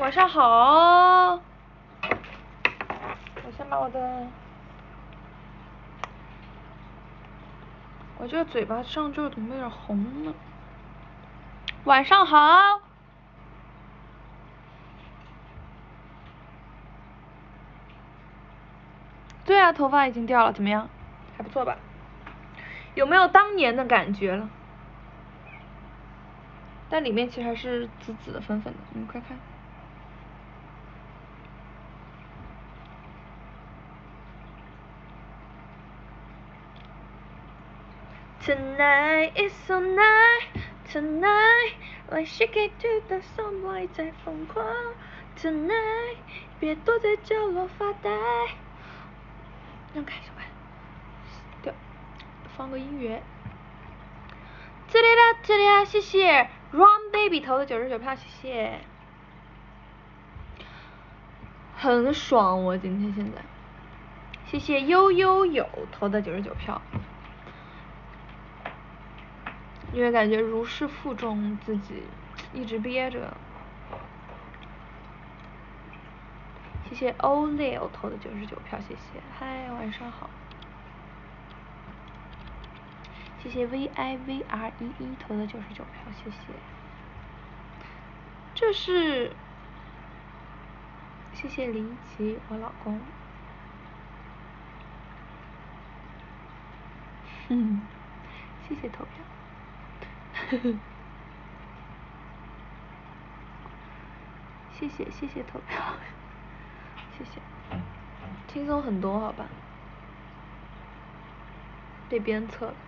晚上好。我先把我这个嘴巴上这怎么有点红呢？晚上好。对啊，头发已经掉了，怎么样？还不错吧？有没有当年的感觉了？但里面其实还是紫紫的、粉粉的，你们快看。Tonight is so night, tonight, like shake it to the sunlight 在疯狂。Tonight， 别躲在角落发呆。让开小白，对，放个音乐。这里啦，这里啦，谢谢 Run Baby 投的99票，谢谢。很爽，我今天现在。谢谢悠悠有投的99票。因为感觉如释负重，自己一直憋着。谢谢欧六投的99票，谢谢。嗨，晚上好。谢谢 VIVR11投的99票，谢谢。这是，谢谢林奇，我老公。谢谢投票。谢谢投票，谢谢，轻松很多，好吧？被鞭策了。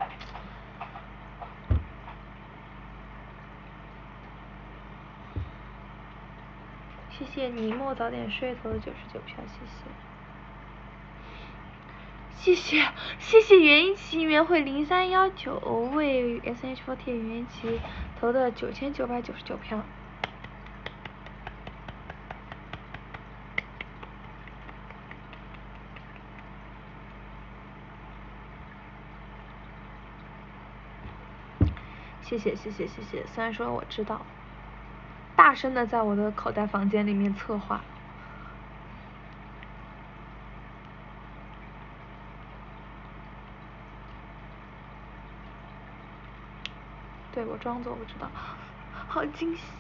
谢谢尼莫早点睡投的99票，谢谢。谢谢袁一奇约会0319为 SH48 袁一奇投的9999票。谢谢，虽然说我知道，大声的在我的口袋房间里面策划。对，我装作我知道，好惊喜。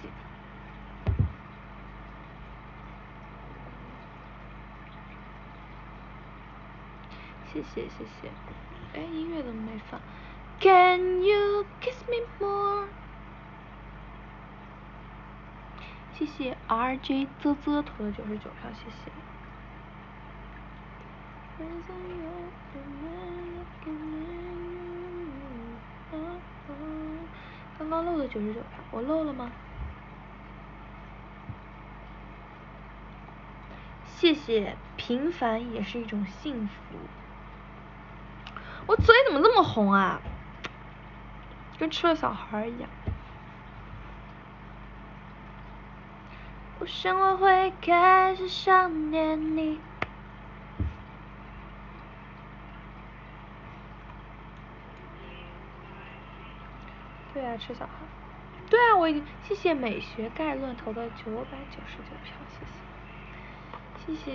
谢谢。哎，音乐怎么没放 ？Can you kiss me more？ 谢谢 RJ 啧啧投的99票，谢谢。刚刚漏的99票，我漏了吗？谢谢，平凡也是一种幸福。我嘴怎么这么红啊？跟吃了小孩一样。我想我会开始想念你。对啊，吃小孩。对啊，我已经谢谢美学概论投的999票，谢谢。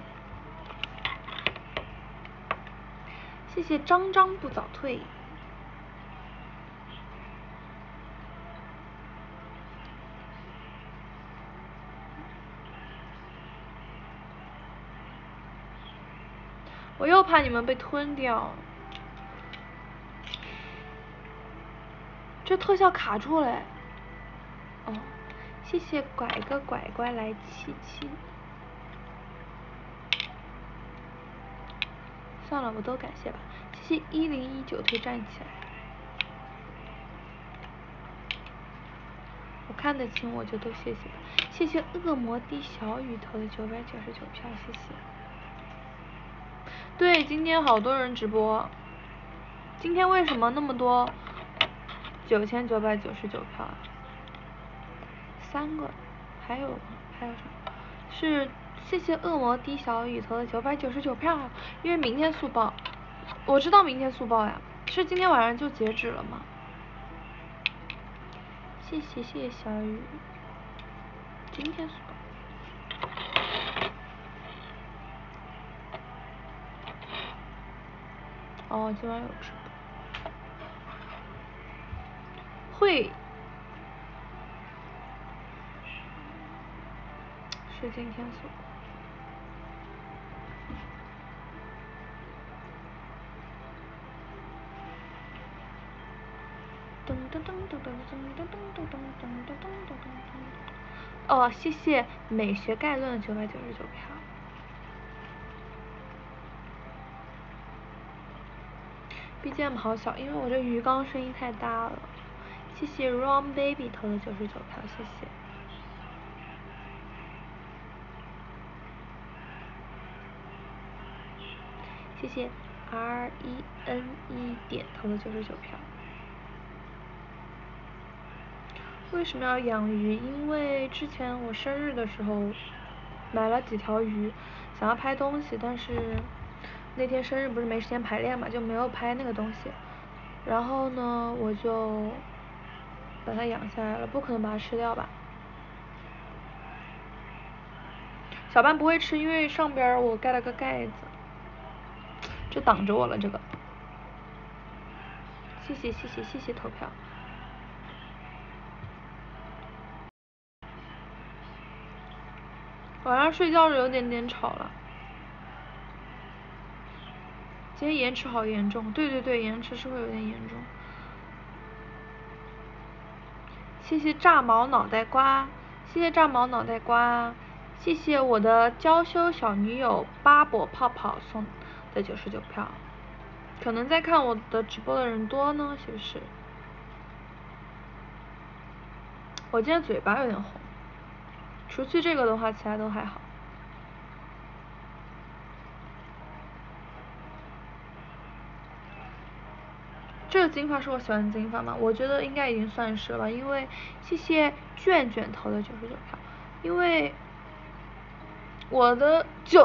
谢谢张张不早退。我又怕你们被吞掉。这特效卡住了。哦，谢谢拐个拐拐来77。算了，我都感谢吧。谢谢1019推站起来。我看得清我就都谢谢吧。谢谢恶魔滴小雨投的999票，谢谢。对，今天好多人直播。今天为什么那么多9999票啊？3个，还有啥？是谢谢恶魔滴小雨投的999票，因为明天速报，我知道明天速报呀，是今天晚上就截止了吗？谢谢小雨，今天速报。 哦，今晚有直播。会。是今天所。哦，谢谢美学概论999票。BGM 好小，因为我这鱼缸声音太大了。谢谢 Ron Baby 投的99票，谢谢。谢谢 RENE 点投的99票。为什么要养鱼？因为之前我生日的时候买了几条鱼，想要拍东西，但是那天生日不是没时间排练嘛，就没有拍那个东西。然后呢，我就把它养下来了，不可能把它吃掉吧？小班不会吃，因为上边我盖了个盖子，就挡着我了。这个，谢谢谢谢谢谢投票。晚上睡觉有点吵了。今天延迟好严重，对对对，延迟是会有点严重。谢谢炸毛脑袋瓜，谢谢炸毛脑袋瓜，谢谢我的娇羞小女友巴博泡泡送的99票。可能在看我的直播的人多呢，是不是？我今天嘴巴有点红，除去这个的话，其他都还好。这个金发是我喜欢的金发吗？我觉得应该已经算是了吧，因为谢谢卷卷投的99票，因为我的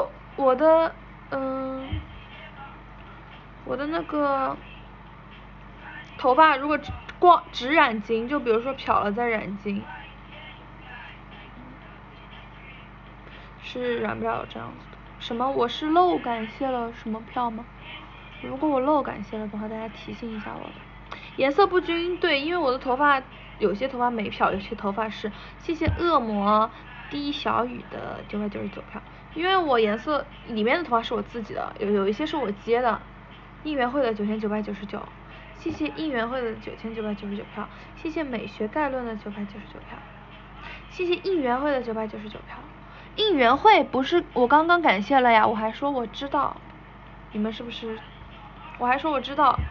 那个头发如果只染金，就比如说漂了再染金，是染不了这样子的。什么？我是漏感谢了什么票吗？如果我漏感谢了的话，大家提醒一下我吧。颜色不均，对，因为我的头发有些头发没漂，有些头发是。谢谢恶魔滴小雨的999票，因为我颜色里面的头发是我自己的，有一些是我接的。应援会的9999，谢谢应援会的9999票，谢谢美学概论的999票，谢谢应援会的999票。应援会不是我刚刚感谢了呀，我还说我知道，你们是不是？我还说我知道。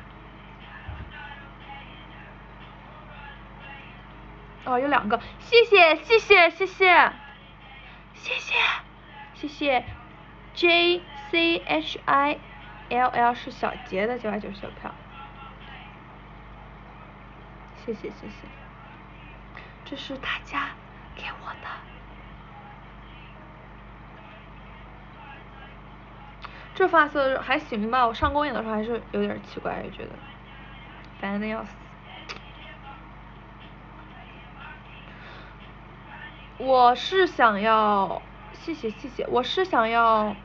哦，有2个，谢谢谢谢谢谢谢谢谢谢 JCHILL 是小杰的999票，谢谢谢谢，这是大家给我的。这发色还行吧，我上公演的时候还是有点奇怪，觉得烦的要死。我是想要，谢谢谢谢，我是想要，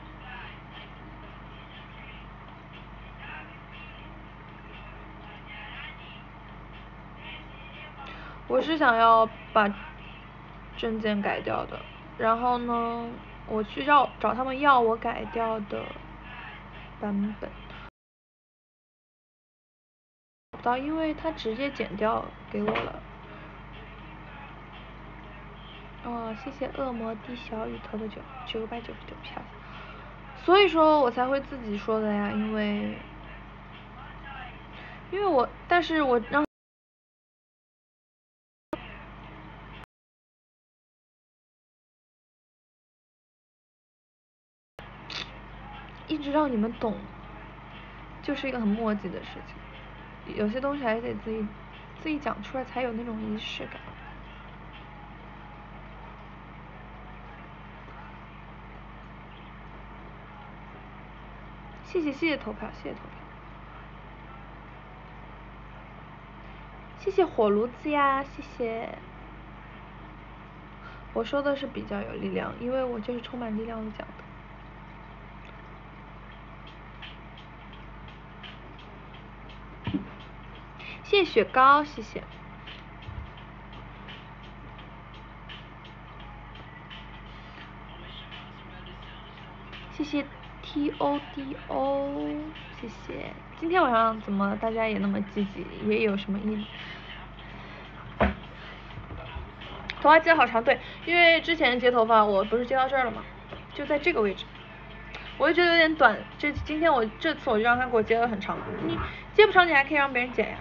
把证件改掉的，然后呢，我去找他们要我改掉的版本，找不到，因为他直接剪掉给我了。哦，谢谢恶魔滴小雨投的999票，所以说我才会自己说的呀，因为我，但是我让一直让你们懂，就是一个很磨叽的事情，有些东西还是得自己讲出来才有那种仪式感。谢谢投票，谢谢投票，谢谢火炉子呀，谢谢。我说的是比较有力量，因为我就是充满力量的讲的。 谢谢雪糕，谢谢。谢谢 TODO， 谢谢。今天晚上怎么大家也那么积极，也有什么意义？头发接好长，对，因为之前接头发我不是接到这儿了吗？就在这个位置，我就觉得有点短。今天这次我就让他给我接的很长，你接不长你还可以让别人剪呀。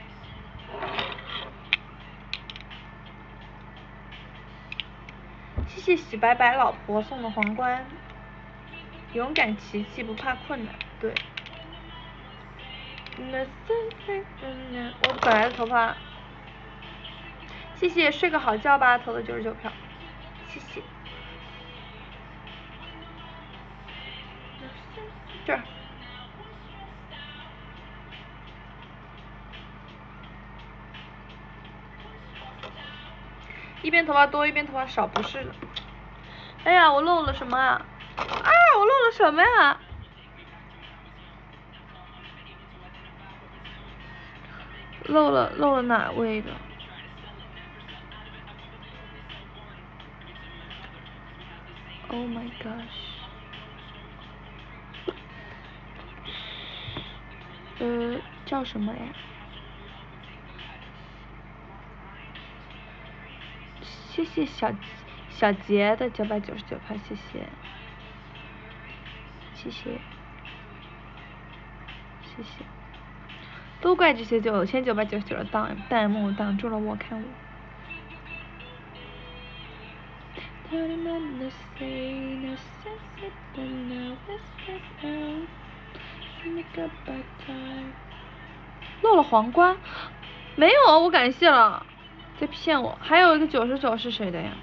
谢谢洗白白老婆送的皇冠，勇敢奇迹不怕困难，对。我本来的头发。谢谢睡个好觉吧投的99票，谢谢。这儿。一边头发多一边头发少不是的。哎呀，我漏了什么啊？啊，我漏了什么呀？漏了哪位的？Oh my gosh。叫什么呀？谢谢小杰的999票，谢谢，谢谢，谢谢。都怪这些9999的弹幕挡住了我看我。漏了皇冠？没有，我感谢了，在骗我。还有一个99是谁的呀？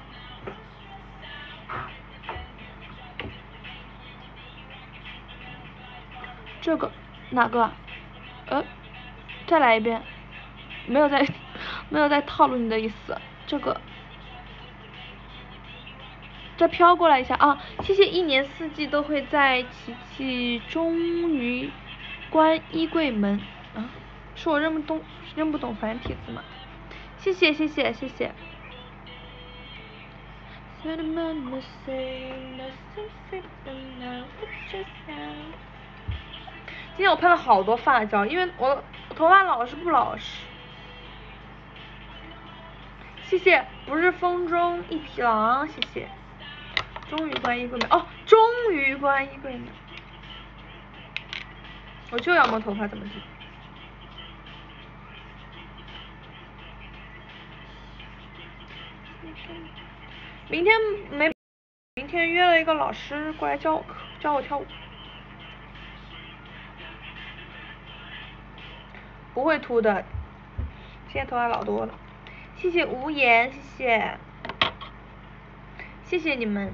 这个哪个？再来一遍。没有在套路你的意思。这个。再飘过来一下啊！谢谢一年四季都会在琪琪终于关衣柜门啊！是我认不懂繁体字吗？谢谢。今天我喷了好多发胶，因为我头发老是不老实。谢谢，不是风中一匹狼，谢谢。终于关衣柜门，哦，终于关衣柜门。我就要摸头发，怎么地？明天约了一个老师过来教我跳舞。不会秃的，现在头发老多了。谢谢无言，谢谢你们。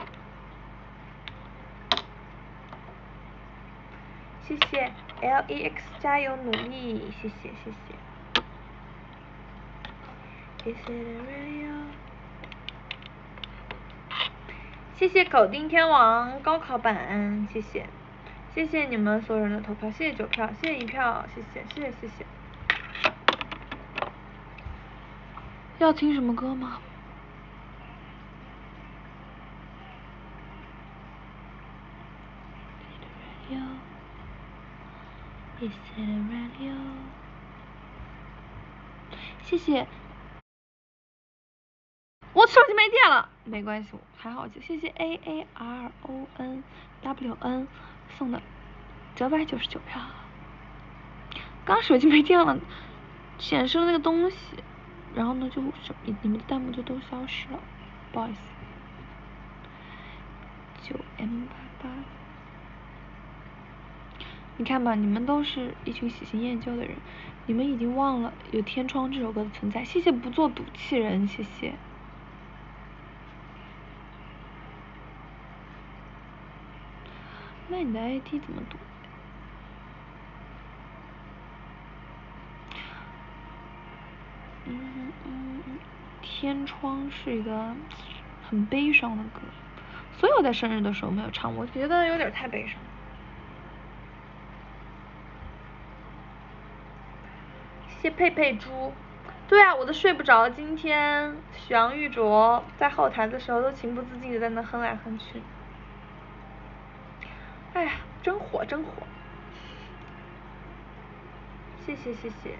谢谢 LEX 加油努力，谢谢。谢谢口丁天王高考版，谢谢你们所有人的投票，谢谢9票，谢谢1票，谢谢。要听什么歌吗？谢谢。我手机没电了，没关系，还好。谢谢 AARONWN 送的999票。刚手机没电了，显示了那个东西，然后呢就你们的弹幕就都消失了，不好意思。9M88。你看吧，你们都是一群喜新厌旧的人，你们已经忘了有《天窗》这首歌的存在。谢谢不做赌气人，谢谢。那你的 ID 怎么读？天窗是一个很悲伤的歌，所有在生日的时候没有唱，我觉得有点太悲伤。 谢佩佩猪。对啊，我都睡不着。今天许阳玉卓在后台的时候都情不自禁的在那哼来哼去。哎呀，真火真火！谢谢谢谢。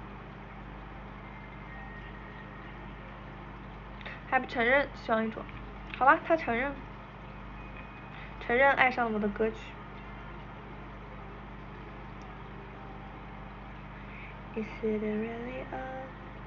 还不承认许阳玉卓？好吧，他承认。承认爱上了我的歌曲。Is it really on?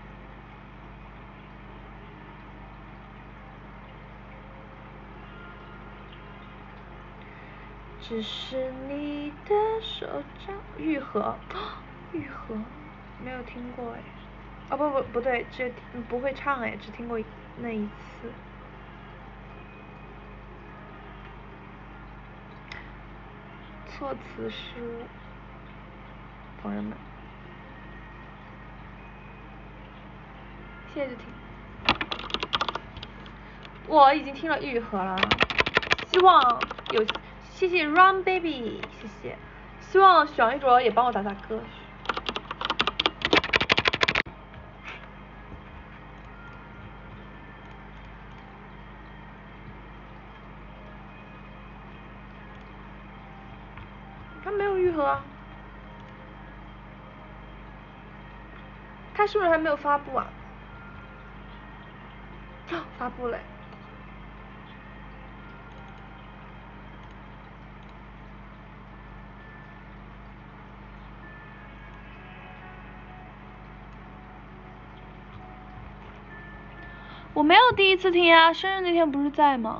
只是你的手掌愈合，愈合，没有听过哎。哦不对，只不会唱哎，只听过那一次。措辞失误，朋友们，谢谢就听。我已经听了愈合了，希望有，谢谢 Run Baby， 谢谢，希望许阳一卓也帮我打歌。他没有愈合啊，他是不是还没有发布啊？发布了。我没有第一次听啊，生日那天不是在吗？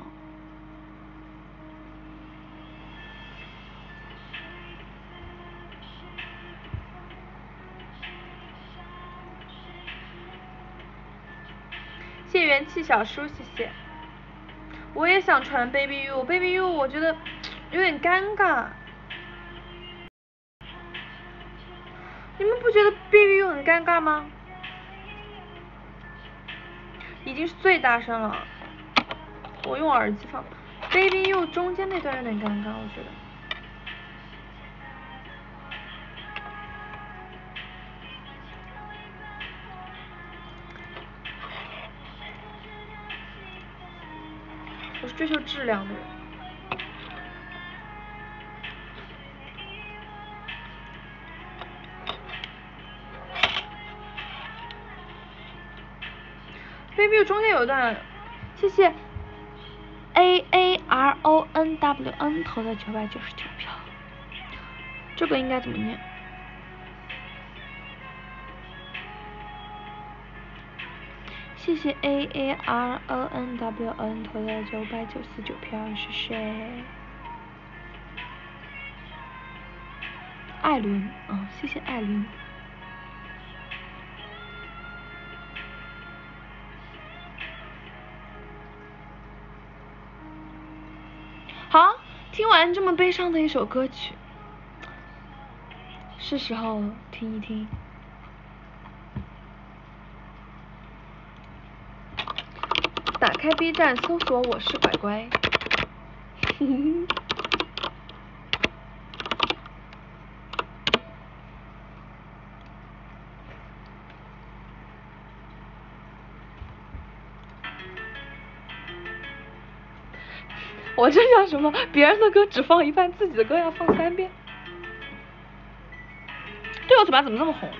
谢元气小叔，谢谢。我也想传 Baby You，Baby You 我觉得有点尴尬。你们不觉得 Baby You 很尴尬吗？已经是最大声了，我用耳机放。Baby You 中间那段有点尴尬，我觉得。我是追求质量的人。Baby You 中间有一段，谢谢 AARONWN 投的999票，这个应该怎么念？谢谢 AARONWN 投的999票是谁？艾伦，谢谢艾伦。好，听完这么悲伤的一首歌曲，是时候听一听。打开 B 站搜索我是乖乖。我这叫什么？别人的歌只放一半，自己的歌要放3遍。对我嘴巴怎么这么红？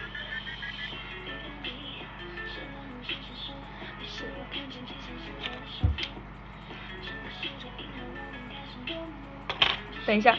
等一下。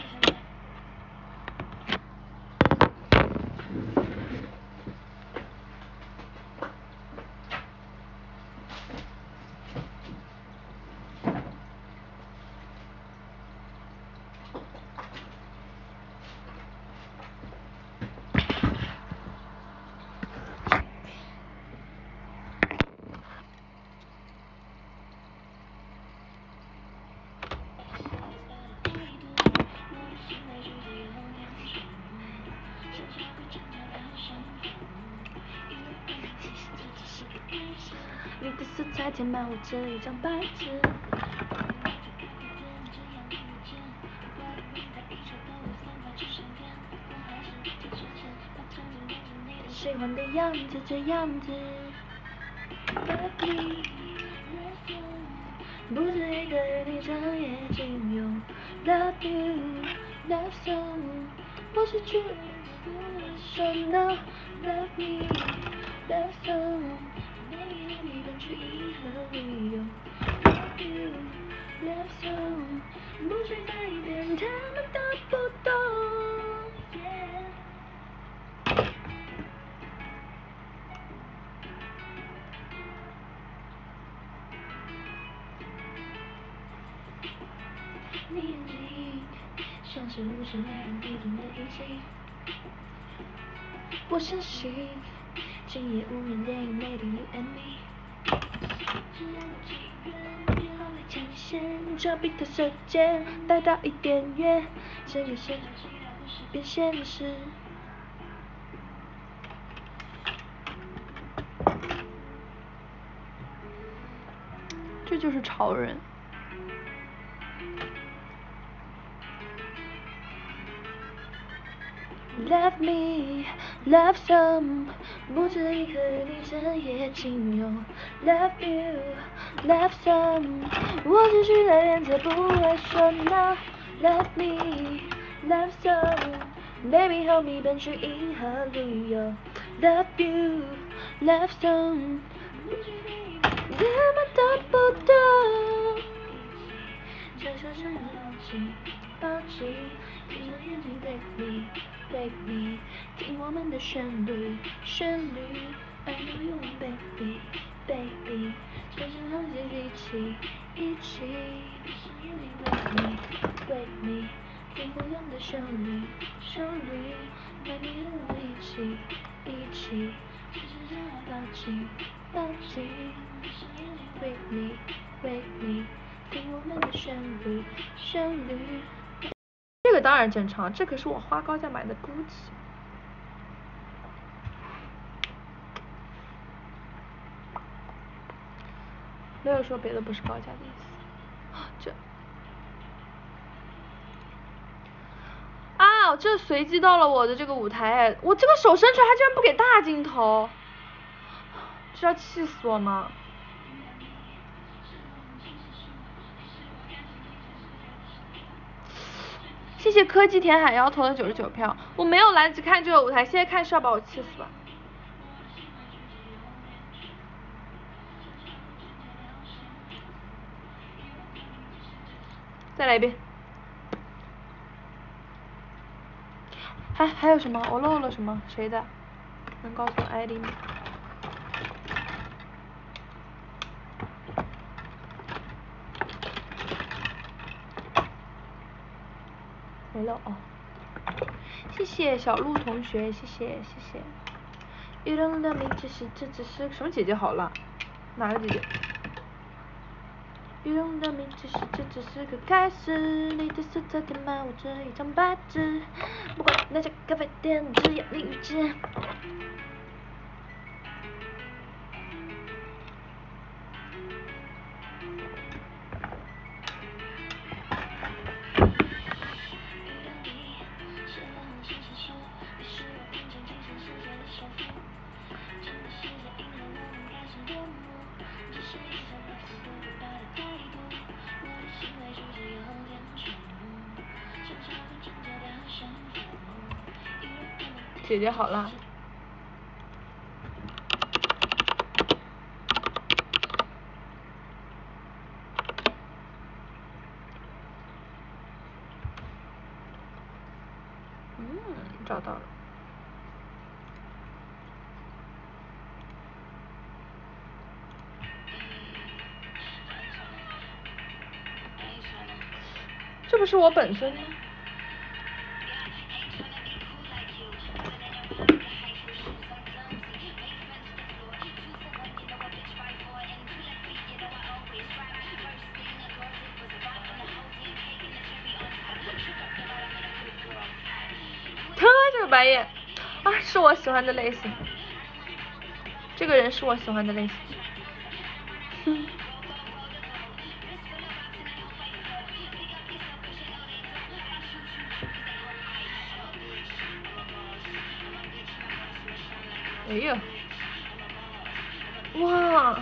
你的色彩填满我这一张白纸。 喜欢的样子，这样子。不止一个人，你整夜尽用。Love you, love song， 我失去了不会说 no。Love me, love song， 没有你的去银河旅游。Love you, love song， 不需在意别人，他们都不懂。你眼睛像是无声来人地动的引擎，我相信今夜无人电影 Maybe you and me。只要有几个人要来牵线，这比特射箭带到一点远，这个现实变现实。这就是潮人。Love me, love some， 不止一个人你整夜尽用。Love you, love some， 我只需在脸侧不会说 no。Love me, love some， baby 和你奔去银河旅游。Love you, love some， 他们都不懂。这就是牢记，抱紧，闭上眼睛 take me。Take me， 听我们的旋律，旋律 I know you want baby baby， 全身和谐一起一起，闭上眼睛 wake me wake me， 听我们的旋律旋律 I know you want 一起一起，全身想要抱紧抱紧，闭上眼睛 wake me wake me， 听我们的旋律旋律。这个当然正常，这可是我花高价买的 Gucci。没有说别的不是高价的意思。这啊，这随机到了我的这个舞台，我这个手伸出来，他居然不给大镜头，这要气死我吗？谢谢科技填海妖投的99票，我没有来得及看这个舞台，现在看是要把我气死吧。再来一遍。还有什么？我漏了什么？谁的？能告诉我 ID 吗？没漏哦。谢谢小鹿同学，谢谢谢谢。You don't love me， 这只是什么姐姐好了？哪个姐姐 ？You don't love me， 这只是个开始。你的色彩填满我这一张白纸，不管哪家咖啡店，只要你遇见。姐姐好啦。找到了。这不是我本尊吗？这个白眼啊，是我喜欢的类型。这个人是我喜欢的类型。 哎呀，哇！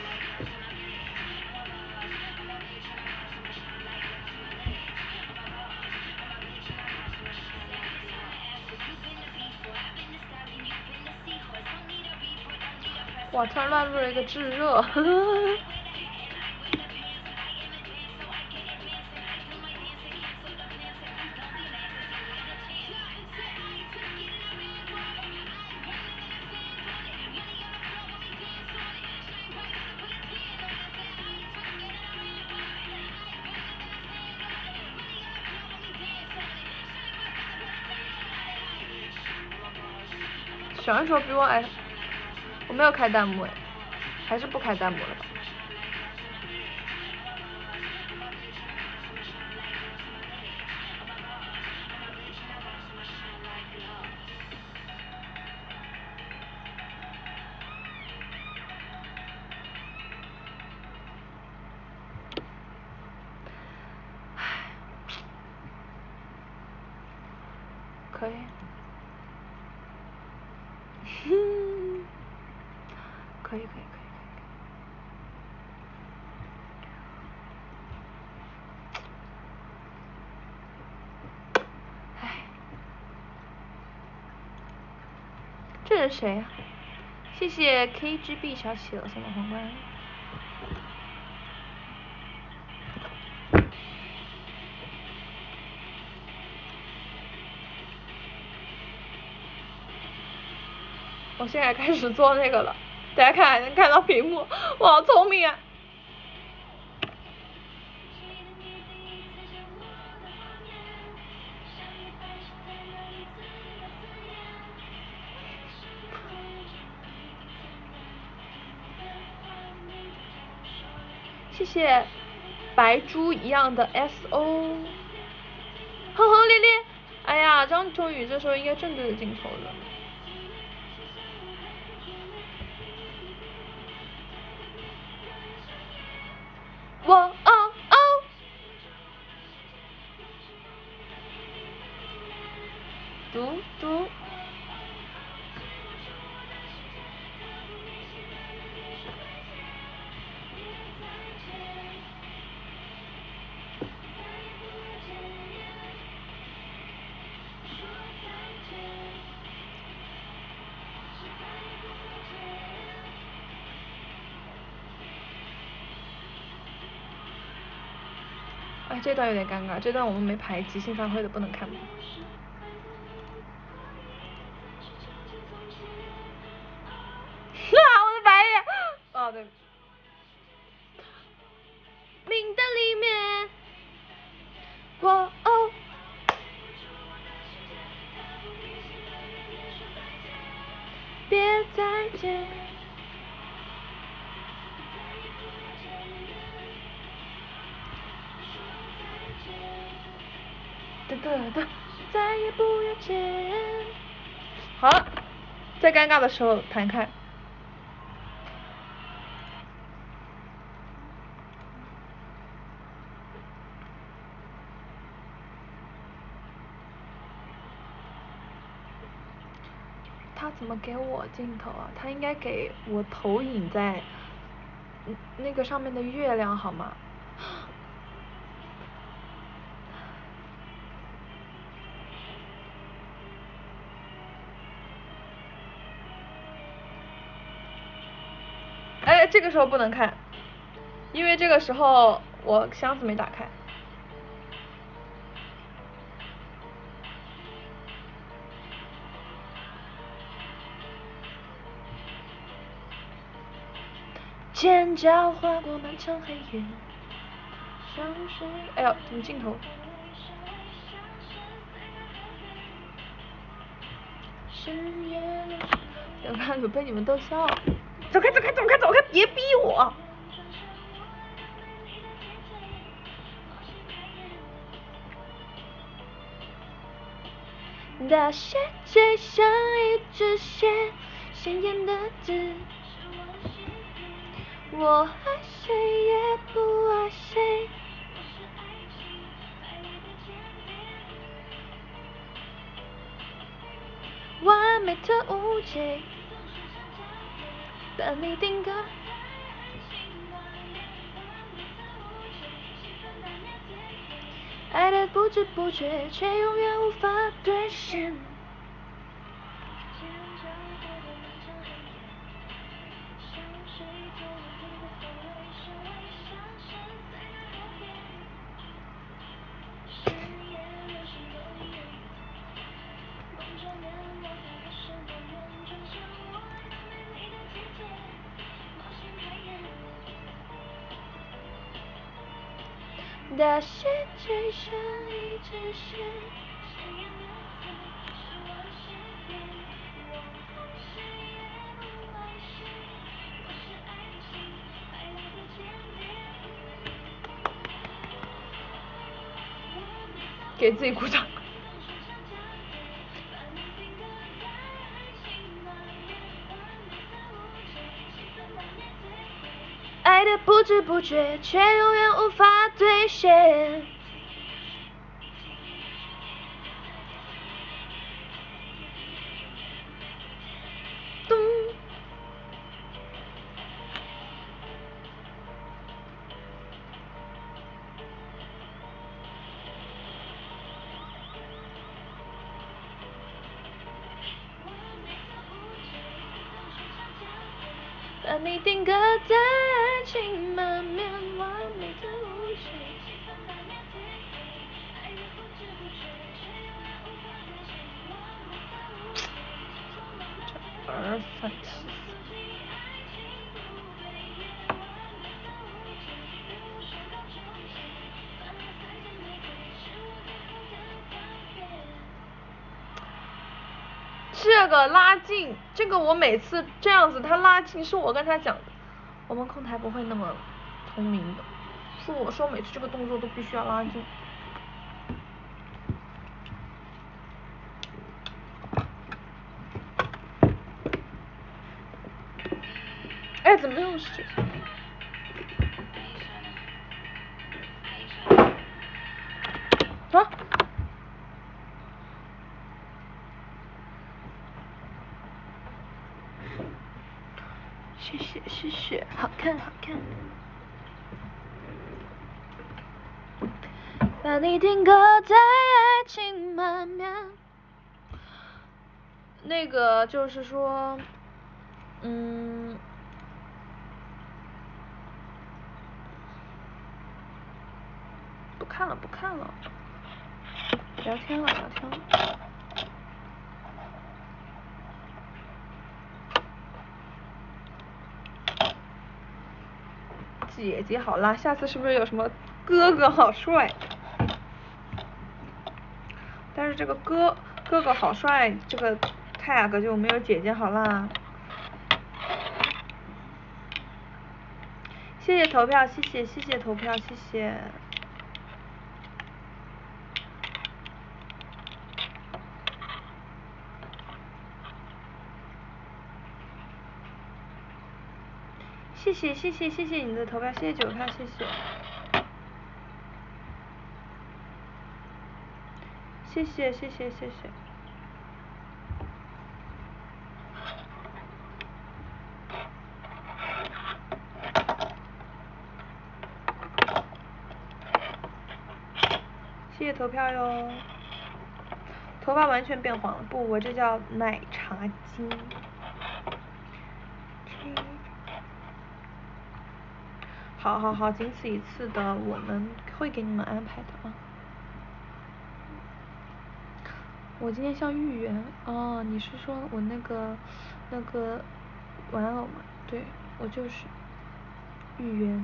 哇，突然乱入了一个炙热。小人说比我矮，我没有开弹幕哎，还是不开弹幕了吧。可以。可以。唉，这是谁呀？谢谢 KGB 小企鹅送的皇冠。我现在开始做那个了，大家看还能看到屏幕，我好聪明啊！谢谢白猪一样的 SO， 哼哼咧咧，哎呀，张秋雨这时候应该正对着镜头的。我哦哦，读。哎，这段有点尴尬，这段我们没排即兴发挥的不能看吗？我的白眼。哦，对。名单里面，我哦。别再见。再也不要见。好了，在尴尬的时候弹开。他怎么给我镜头啊？他应该给我投影在那个上面的月亮好吗？哎，这个时候不能看，因为这个时候我箱子没打开。尖叫划过漫长黑夜，像谁？哎呦，怎么镜头？我看有被你们逗笑。走开，别逼我！大写最像一只血鲜艳的字，我爱谁也不爱谁。完美的误解， 帮你定格。爱的不知不觉，却永远无法兑现。大雪追上一直线，给自己鼓掌。爱的不知不觉，却永远无法兑现。咚。把你定格在爱情满面完美的无邪。这儿反气。这个拉近，这个我每次这样子，他拉近是我跟他讲的，我们控台不会那么聪明的，是我说每次这个动作都必须要拉近。哎，怎么又是这个？啊？谢谢谢谢，好看好看。把你定格在爱情满面。那个就是说，不看了不看了，聊天了聊天了。姐姐好啦，下次是不是有什么哥哥好帅？但是这个哥哥好帅，这个 tag 就没有姐姐好啦。谢谢投票，谢谢谢谢投票，谢谢。谢谢谢谢谢谢你的投票，谢谢9票，谢谢。谢谢谢谢谢谢。谢谢投票哟。头发完全变黄了，不，我这叫奶茶精。好好好，仅此一次的，我们会给你们安排的啊。我今天像芋圆哦，你是说我那个玩偶吗？对，我就是芋圆。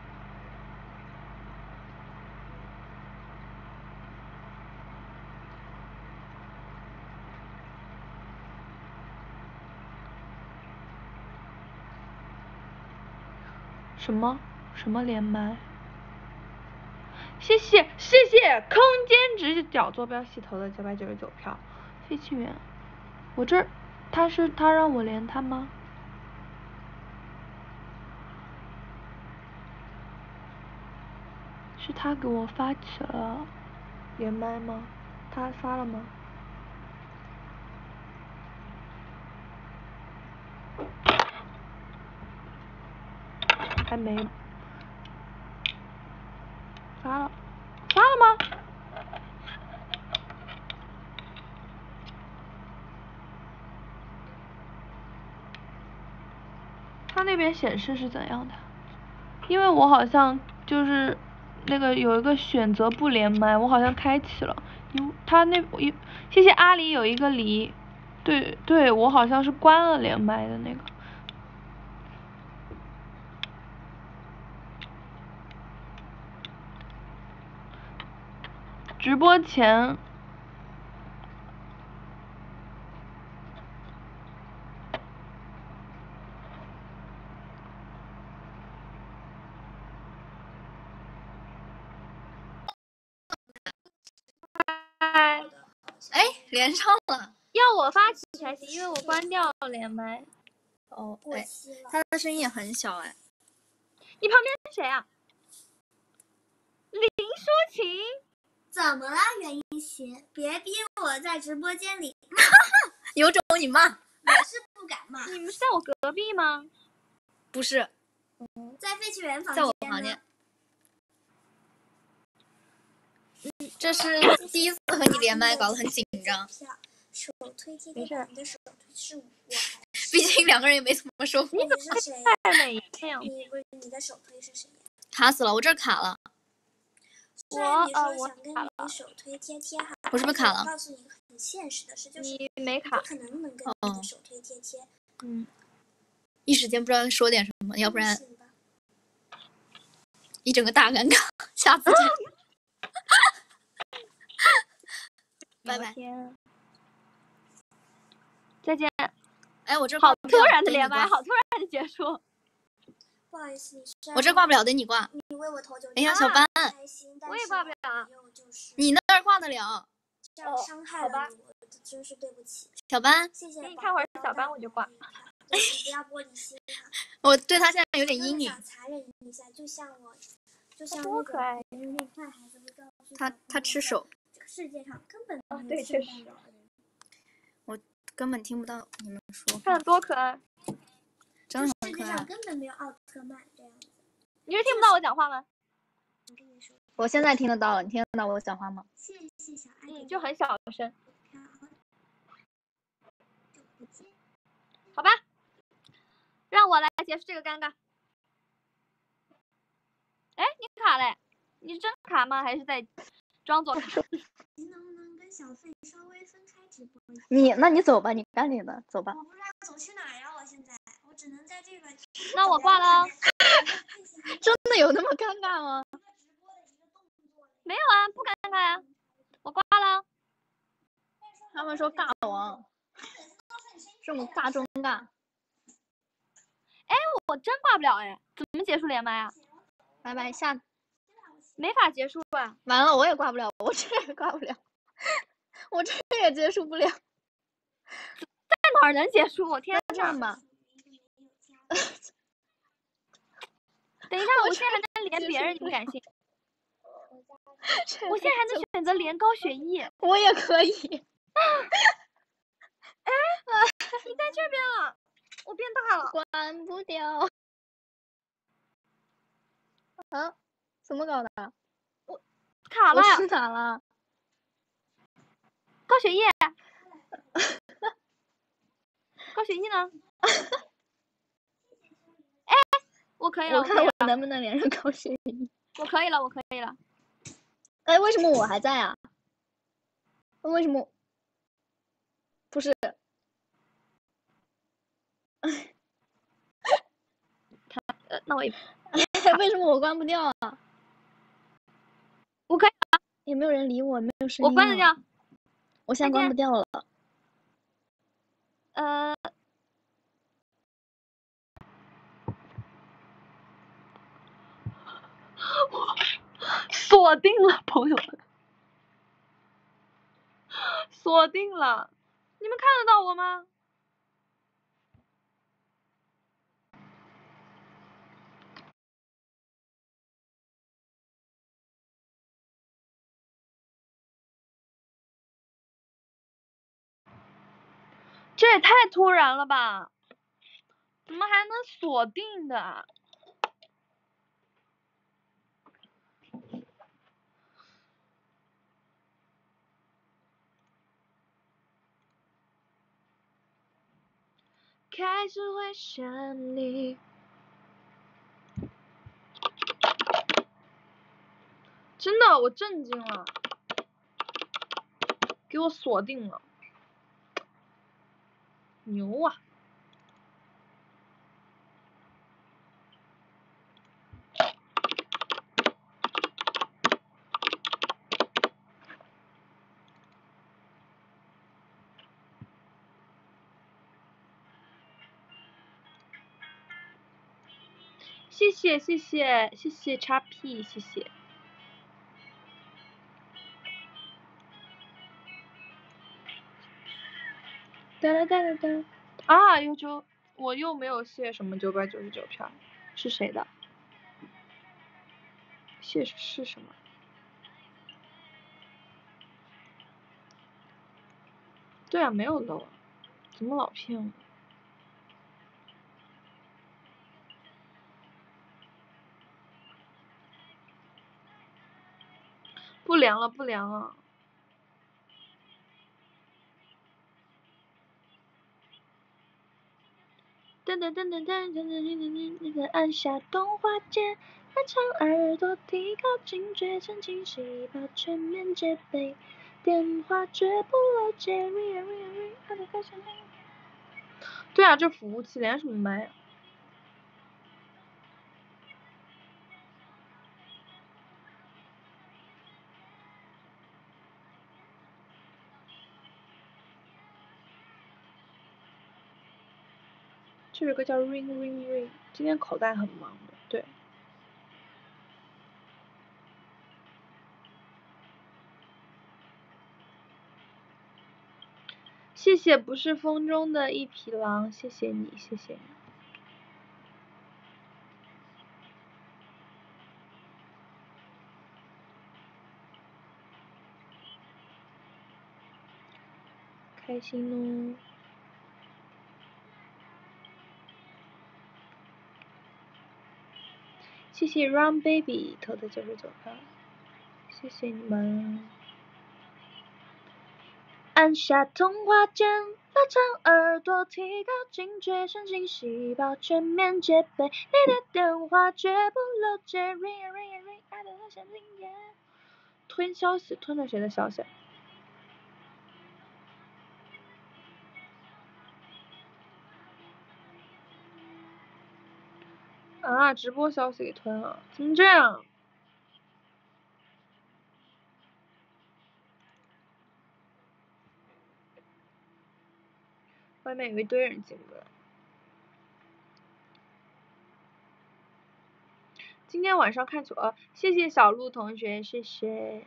什么连麦？谢谢谢谢空间直角坐标系投的999票，飞行员，我这儿他让我连他吗？是他给我发起了连麦吗？他发了吗？ 还没发了，发了吗？他那边显示是怎样的？因为我好像就是那个有一个选择不连麦，我好像开启了。他那谢谢阿里有一个梨，对，我好像是关了连麦的那个。直播前。 哎，连上了。 要我发起才行，因为我关掉了连麦。 哦，哎，他的声音也很小哎。 你旁边是谁啊？林抒情。 怎么了，袁一席？别逼我在直播间里。 有种你骂。 我是不敢骂。 你们是在我隔壁吗？ 不是。 在废弃园房间。 在我房间。这是第一次和你连麦，搞得很紧张。 手推贴贴，你的手推是我。 毕竟两个人也没怎么说。 你是谁？你的手推是谁呀？ 卡死了，我这儿卡了。 我想跟你手推贴贴哈。 我是不是卡了？ 告诉你一个很现实的事，就是你没卡， 不可能跟你的手推贴贴。 一时间不知道说点什么，要不然一整个大尴尬。下次见。拜拜。 再见。 哎，我这好突然的连麦，好突然的结束。 不好意思， 我这挂不了，等你挂。 你为我投9。 哎呀，小班， 我也挂不了。 你那儿挂得了。 这样伤害了你，我真是对不起。 小班， 谢谢。 给你看会儿小班，我就挂。 不要玻璃心哈。 我对他现在有点阴影。 想残忍一下，就像多可爱。 那坏孩子会告诉他吃手。 这个世界上根本对，确实。 我根本听不到你们说。 看多可爱。 真的很可爱。 世界上根本没有奥特曼这样子。 你是听不到我讲话吗？ 我现在听得到了，你听得到我讲话吗？ 谢谢小爱。 就很小声。好吧，让我来结束这个尴尬。哎，你卡嘞？你是真卡吗？还是在装作卡？ 你能不能跟小费稍微分开直播一下？那你走吧，你干你的，走吧。 我不知道走去哪儿呀，我现在我只能在这个。 那我挂了。 真的有那么尴尬吗？ 没有啊，不尴尬呀。我挂了。 他们说尬王，这么尬中尬。 哎，我真挂不了哎，怎么结束连麦啊？ 拜拜，下。 没法结束啊！ 完了，我也挂不了，我这也挂不了，我这也结束不了。 在哪儿能结束？我天哪！ 这样吧。 等一下，我现在还能连别人，你敢信？我现在还能选择连高雪艺。 我也可以。 哎，你在这边了，我变大了。 关不掉。啊？怎么搞的？ 我卡了。 我去哪了？ 高雪艺。高雪艺呢？哎，我可以了。 我看我能不能连上高雪艺。 我可以了，我可以了。 哎，为什么我还在啊？为什么？不是。 那我也。 为什么我关不掉啊？ 我可以啊。 也没有人理我，没有声音。 我关得掉。 我现在关不掉了。 锁定了，朋友们，锁定了，你们看得到我吗？这也太突然了吧！怎么还能锁定的？ 开始会想你。真的，我震惊了，给我锁定了，牛啊！谢谢谢谢谢谢叉 P， 谢谢。哒哒哒哒哒。啊，我又没有谢什么999票，是谁的？谢是什么？对啊，没有漏啊，怎么老骗我？不凉了，不凉了。噔噔噔噔噔噔噔噔噔噔，按下动画键，拉长耳朵，提高警觉，神经细胞全面戒备，电话绝不漏接。对啊，这服务器连什么麦啊？这首歌叫 Ring Ring Ring， 今天口袋很忙的，对。谢谢不是风中的一匹狼，谢谢你，谢谢你。开心哦。谢谢 Run Baby 投的99票，谢谢你们。按下通话键，拉长耳朵，提高警觉，神经细胞全面戒备，你的电话绝不漏接。Ring ring ring， 爱的和弦铃耶。吞消息，吞了谁的消息？啊，直播消息给吞了，怎么这样？外面有一堆人进不来。今天晚上看球，谢谢小鹿同学，谢谢。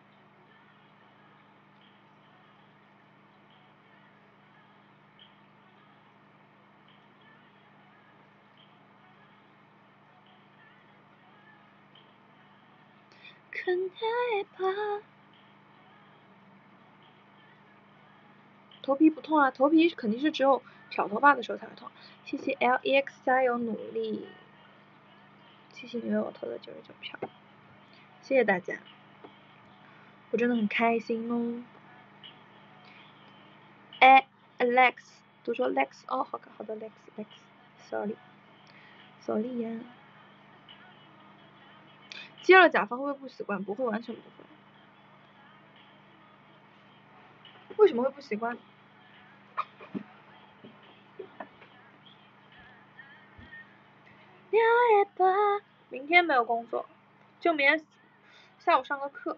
头皮不痛啊，头皮肯定是只有挑头发的时候才会痛。谢谢 LEX 加油努力，谢谢你为我投的99票，谢谢大家，我真的很开心哦。Alex 读说 Lex 哦，好的 Lex sorry 呀。接了甲方会不会不习惯？不会，完全不会。为什么会不习惯？明天没有工作，就明天下午上个课。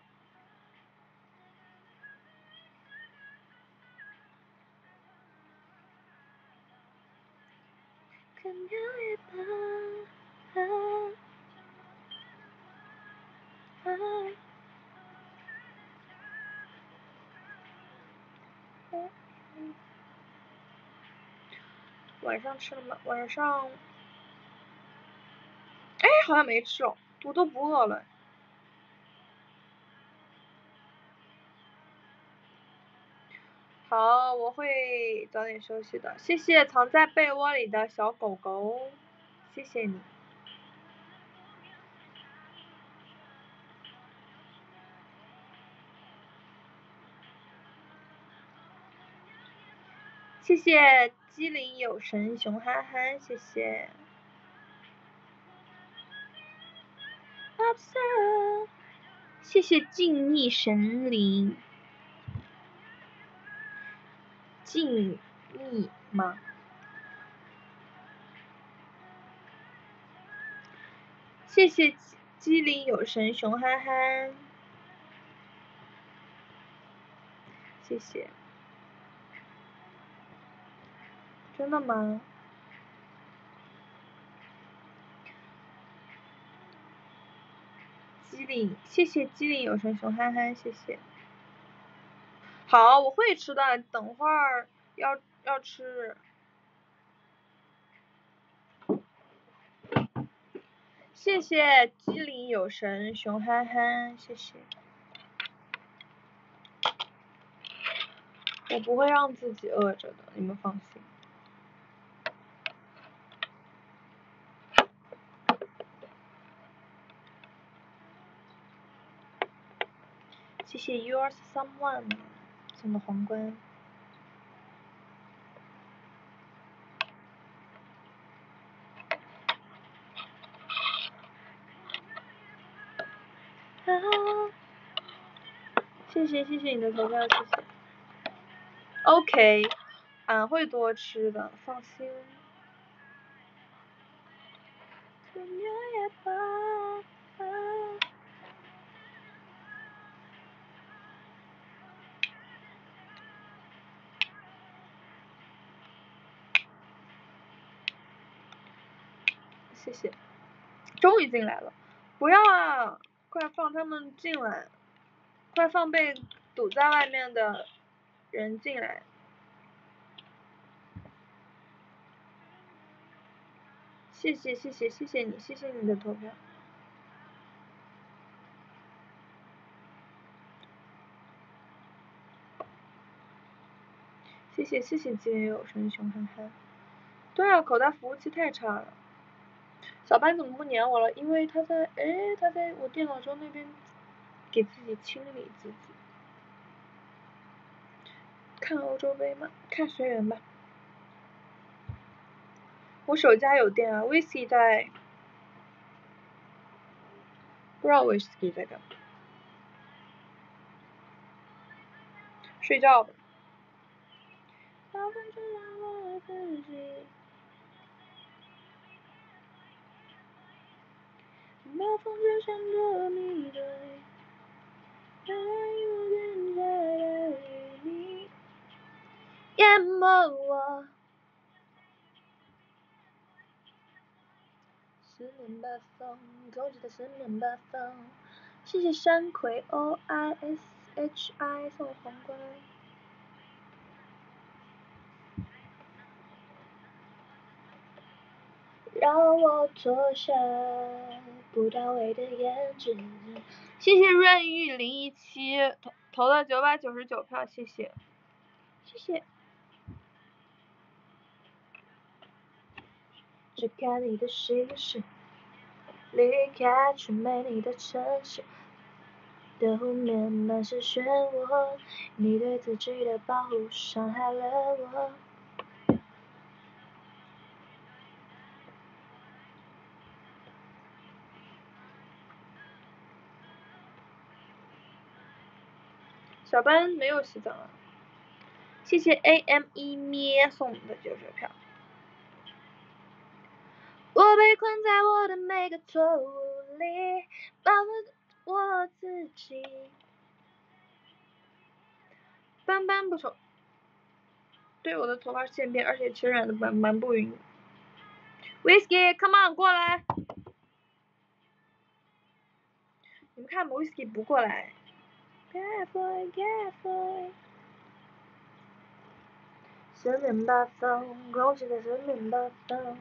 晚上吃了吗？晚上，哎，好像没吃哦，我都不饿了。好，我会早点休息的。谢谢藏在被窝里的小狗狗，谢谢你。谢谢机灵有神熊憨憨，谢谢。谢谢静谧神灵。静谧吗？谢谢机灵有神熊憨憨，谢谢。真的吗？机灵，谢谢机灵有神熊憨憨，谢谢。好，我会吃的，等会儿要吃。谢谢机灵有神熊憨憨，谢谢。我不会让自己饿着的，你们放心。谢谢 Yours Someone 送的皇冠。谢谢你的投票，谢谢。OK， 俺会多吃的，放心。谢谢，终于进来了，不要啊！快放他们进来，快放被堵在外面的人进来。谢谢你的投票。谢谢机灵有神熊憨憨。对啊，口袋服务器太差了。小班怎么不粘我了？因为他在我电脑桌那边给自己清理自己。看欧洲杯吗？看随缘吧。我手机还有电啊 ，Whisky 在，不知道 Whisky 在干嘛。睡觉吧。暴风就像躲迷堆，让我更加的与你淹没我。四面八方，空气的四面八方。谢谢山葵 OISHI 送我皇冠。让我脱下不到位的颜值。谢谢润玉017投了999票，谢谢。只看你的心事，离开却没你的城市的湖面满是漩涡，你对自己的保护伤害了我。小班没有洗澡啊。谢谢 AME 咩送的99票。我被困在我的每个错误里，保护我自己。斑斑不丑，对我的头发渐变，而且其实染的蛮不匀。Whisky come on 过来，你们看 Whisky 不过来。四面八方，空气在四面八方。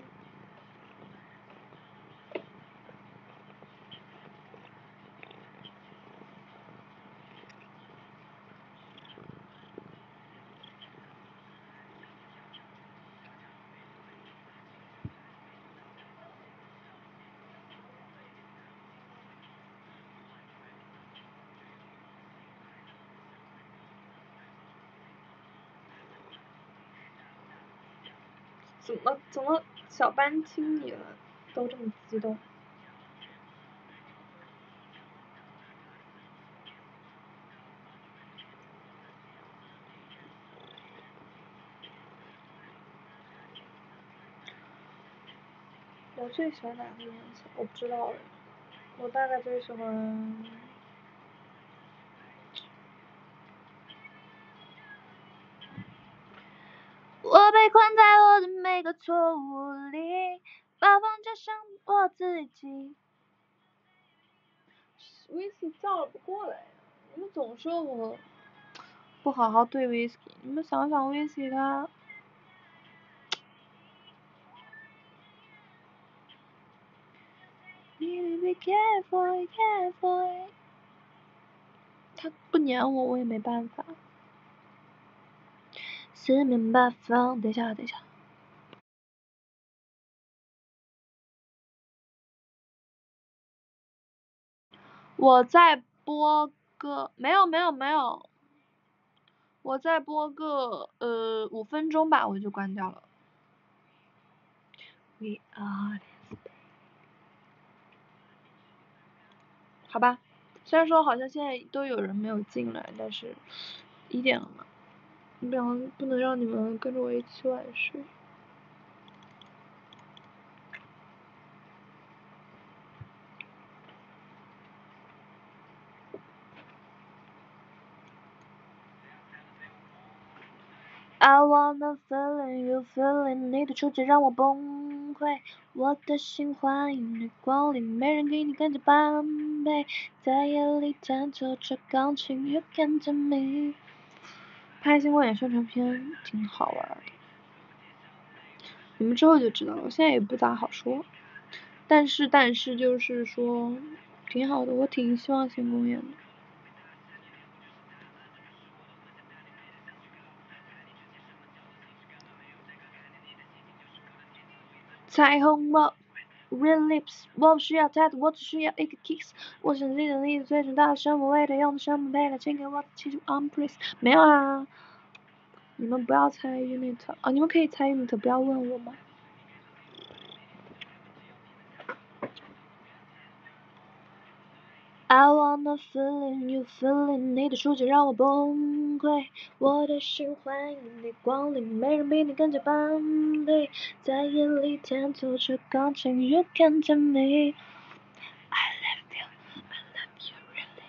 怎么小班亲你了，都这么激动？我最喜欢哪个颜色？我不知道，我大概最喜欢。我被困在我的每个错误里，把风加上我自己。Whisky 叫不过来，你们总说我不好好对 Whisky，你们想想 Whisky 他。Be careful, careful。他不撵我，我也没办法。四面八方，等一下。我再播个，没有，我再播个5分钟吧，我就关掉了。We are。好吧，虽然说好像现在都有人没有进来，但是1点了嘛，不能让你们跟着我一起晚睡。I wanna feeling you feeling， 你的出现让我崩溃，我的心欢迎你光临，没人给你跟着般配，在夜里弹奏着钢琴 ，You can tell me。拍新光演宣传片挺好玩的，你们之后就知道了，我现在也不咋好说，但是就是说挺好的，我挺希望新公演的。彩虹我 Red lips， 我不需要太多，我只需要一个 kiss。我想记得你的嘴唇到底什么味道，用的什么配料，请给我记住 I'm please。没有啊，你们不要猜 unit 哦，你们可以猜 unit， 不要问我吗？I wanna feeling you feeling， 你的出现让我崩溃，我的心欢迎你光临，没人比你更加般配，在夜里弹奏着钢琴 ，You can tell me I love you, I love you really。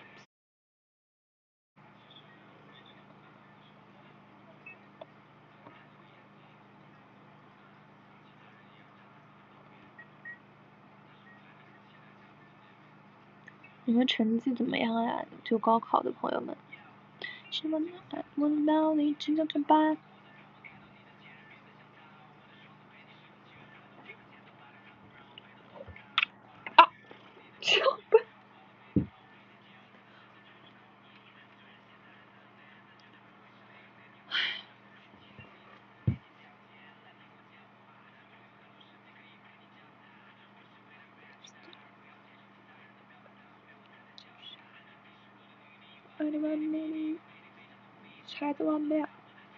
你们成绩怎么样呀？就高考的朋友们，希望我能到你成长成班。啊！脚本。20万美女，猜的完了。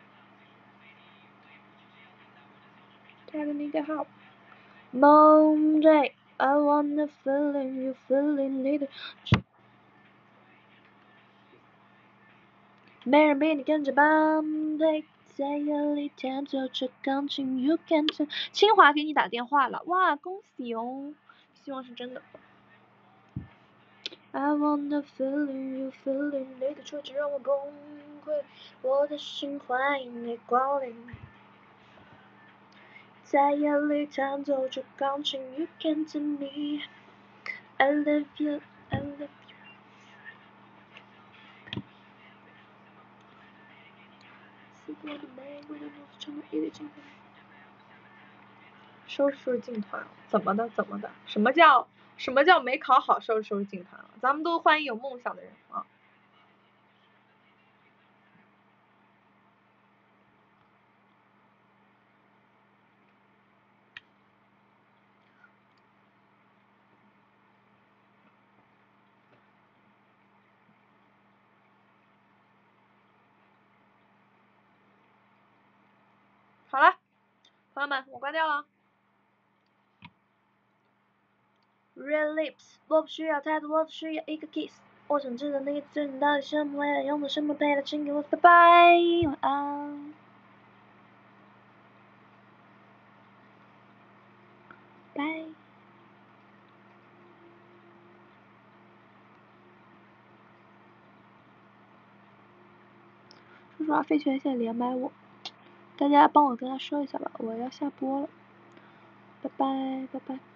带着你的好。梦day I wanna feeling you feeling 你的。没人比你更加般配，在夜里弹奏着钢琴 You can tell。清华给你打电话了，哇，恭喜哦，希望是真的。I wanna feeling you feeling 你的出现让我崩溃，我的心欢迎你光临，在夜里弹奏着钢琴 You can tell me I love you I love you。四朵的玫瑰的诺成了一粒金粉。收拾进团，怎么的？什么叫没考好收拾进团了？咱们都欢迎有梦想的人啊！好了， 朋友们，我关掉了。Red lips， 我不需要太多，我只需要一个 kiss。我想知道你最近到底什么味道，用的什么配料，请给我拜拜，晚安。拜。说实话，费全现在连麦我，大家帮我跟他说一下吧，我要下播了。拜拜，拜拜。